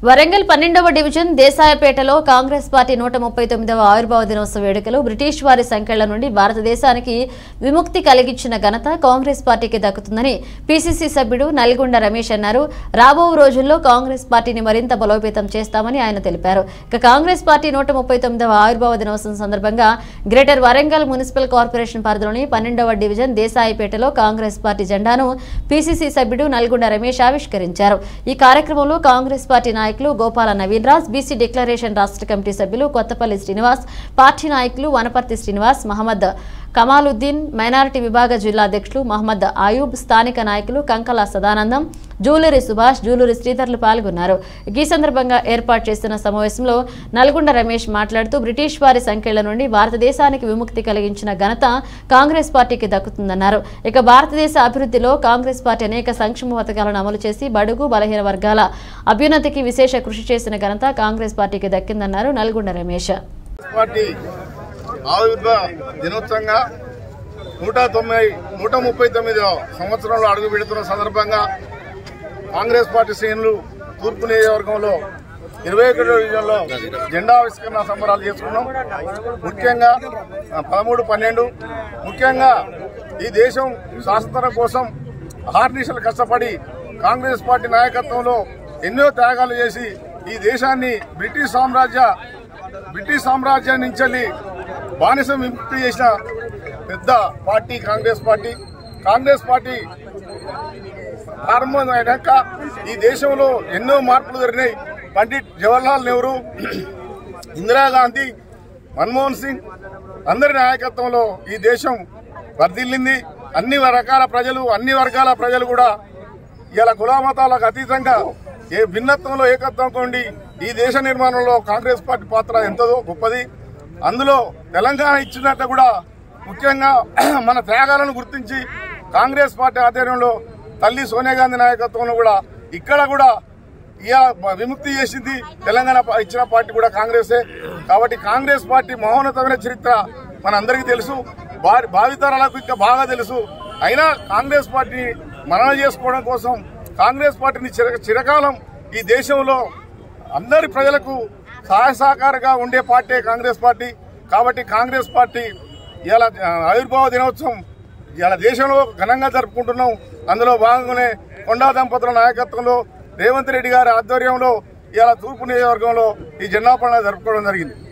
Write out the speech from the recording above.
వరంగల్ 12వ డివిజన్ దేశాయపేటలో కాంగ్రెస్ పార్టీ 139వ ఆవిర్భావ దినోత్సవ వేడుకలు బ్రిటిష్ వారి సంకెళ్ల నుండి భారతదేశానికి విముక్తి కలిగించిన ఘనత కాంగ్రెస్ పార్టీకి దక్కుతుందని పీసీసీ సభ్యుడు నల్గొండ రమేష్ అన్నారు. రాబో రోజుల్లో కాంగ్రెస్ పార్టీని మరింత బలోపేతం చేస్తామని ఆయన తెలిపారు. ఇక కాంగ్రెస్ పార్టీ 139వ ఆవిర్భావ దినోత్సవం సందర్భంగా గ్రేటర్ వరంగల్ మున్సిపల్ కార్పొరేషన్ పరిధిలోని 12వ డివిజన్ దేశాయపేటలో కాంగ్రెస్ పార్టీ జెండాను పీసీసీ సభ్యుడు నల్గొండ రమేష్ ఆవిష్కరించారు. ఈ కార్యక్రమంలో కాంగ్రెస్ పార్టీ నాయకులు గోపాల నవీన్ రాజ్, బీసీ డిక్లరేషన్ రాష్ట్ర కమిటీ సభ్యులు కొత్తపల్లి శ్రీనివాస్, పార్టీ నాయకులు వనపర్తి శ్రీనివాస్, మహమ్మద్ కమాలుద్దీన్, మైనారిటీ విభాగ జిల్లా అధ్యక్షులు మహమ్మద్ ఆయూబ్, స్థానిక నాయకులు కంకల సదానందం, జూలూరి సుభాష్, జూలూరి శ్రీధర్లు పాల్గొన్నారు. ఈ సందర్భంగా ఏర్పాటు చేసిన సమావేశంలో నల్గొండ రమేష్ మాట్లాడుతూ బ్రిటిష్ వారి సంకెళ్ల నుండి భారతదేశానికి విముక్తి కలిగించిన ఘనత కాంగ్రెస్ పార్టీకి దక్కుతుందన్నారు. ఇక భారతదేశ అభివృద్ధిలో కాంగ్రెస్ పార్టీ అనేక సంక్షేమ పథకాలను అమలు చేసి బడుగు బలహీన వర్గాల అభ్యున్నతికి విశేష కృషి చేసిన ఘనత కాంగ్రెస్ పార్టీకి దక్కిందన్నారు నల్గొండ రమేష్. ఆవిర్భావ దినోత్సవంగా 139వ సంవత్సరంలో అడుగు పెడుతున్న సందర్భంగా కాంగ్రెస్ పార్టీ శ్రేణులు తూర్పు నియోజకవర్గంలో 21వ డివిజన్లో జెండా ఆవిష్కరణ సంబరాలు చేసుకున్నాం. ముఖ్యంగా 13-12 ముఖ్యంగా ఈ దేశం స్వాతంత్రం కోసం అహర్నిశలు కష్టపడి కాంగ్రెస్ పార్టీ నాయకత్వంలో ఎన్నో త్యాగాలు చేసి ఈ దేశాన్ని బ్రిటిష్ సామ్రాజ్యం నుంచి బానిస విముక్తి చేసిన పెద్ద party Congress party. Congress party ప్రారంభమైనాక ఈ దేశంలో ఎన్నో మార్పులు జరిగినాయి. పండిట్ జవహర్లాల్ నెహ్రూ, ఇందిరాగాంధీ, మన్మోహన్ సింగ్ అందరి నాయకత్వంలో ఈ దేశం వర్ధిల్లింది. అన్ని వర్గాల ప్రజలు కూడా ఇలా కులమతాలకు అతీతంగా భిన్నత్వంలో ఏకత్వం కొండి ఈ దేశ నిర్మాణంలో కాంగ్రెస్ పార్టీ పాత్ర ఎంతో గొప్పది. అందులో తెలంగాణ ఇచ్చినట్టు కూడా ముఖ్యంగా మన త్యాగాలను గుర్తించి కాంగ్రెస్ పార్టీ ఆధ్వర్యంలో తల్లి సోనియా గాంధీ నాయకత్వంలో కూడా ఇక్కడ కూడా విముక్తి చేసింది తెలంగాణ ఇచ్చిన పార్టీ కూడా కాంగ్రెసే. కాబట్టి కాంగ్రెస్ పార్టీ మహోన్నతమైన చరిత్ర మనందరికీ తెలుసు, భావితరాలకు ఇంకా బాగా తెలుసు. అయినా కాంగ్రెస్ పార్టీ మనన చేసుకోవడం కోసం కాంగ్రెస్ పార్టీని చిరకాలం ఈ దేశంలో అందరి ప్రజలకు సహాయ సహకారంగా ఉండే పార్టీ కాంగ్రెస్ పార్టీ. కాబట్టి కాంగ్రెస్ పార్టీ ఇలా ఆవిర్భావ దినోత్సవం ఇలా దేశంలో ఘనంగా జరుపుకుంటున్నాం. అందులో భాగంగానే కొండా దంపతుల నాయకత్వంలో రేవంత్ రెడ్డి గారి ఆధ్వర్యంలో ఇలా తూర్పు నియోజకవర్గంలో ఈ జెండా పండుగ జరుపుకోవడం జరిగింది.